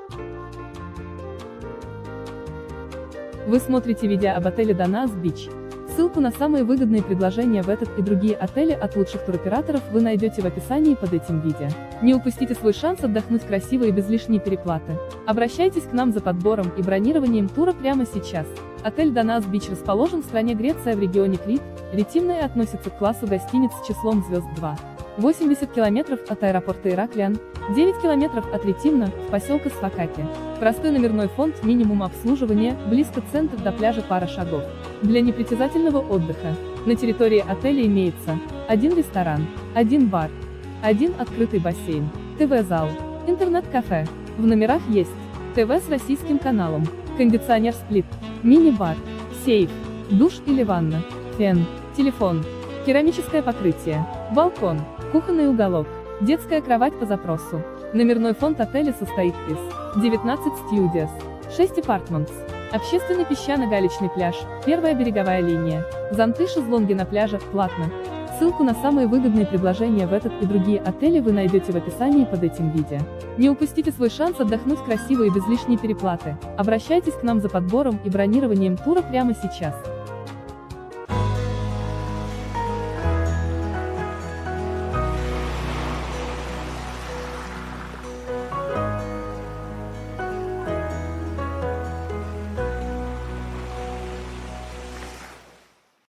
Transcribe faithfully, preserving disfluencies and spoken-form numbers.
Вы смотрите видео об отеле Данаас Бич. Ссылку на самые выгодные предложения в этот и другие отели от лучших туроператоров вы найдете в описании под этим видео. Не упустите свой шанс отдохнуть красиво и без лишней переплаты. Обращайтесь к нам за подбором и бронированием тура прямо сейчас. Отель Данаас Бич расположен в стране Греция в регионе Крит, Ретимна и относится к классу гостиниц с числом звезд два. восемьдесят километров от аэропорта Ираклион, девять километров от Ретимна, в поселка Сфакапи. Простой номерной фонд, минимум обслуживания, близко центр до пляжа пара шагов. Для непритязательного отдыха на территории отеля имеется один ресторан, один бар, один открытый бассейн, ТВ-зал, интернет-кафе. В номерах есть ТВ с российским каналом, кондиционер-сплит, мини-бар, сейф, душ или ванна, фен, телефон, керамическое покрытие, балкон, кухонный уголок, детская кровать по запросу. Номерной фонд отеля состоит из девятнадцати студиос, шести апартментс, общественный песчано-галечный пляж, первая береговая линия, зонты шезлонги на пляже, платно. Ссылку на самые выгодные предложения в этот и другие отели вы найдете в описании под этим видео. Не упустите свой шанс отдохнуть красиво и без лишней переплаты. Обращайтесь к нам за подбором и бронированием тура прямо сейчас.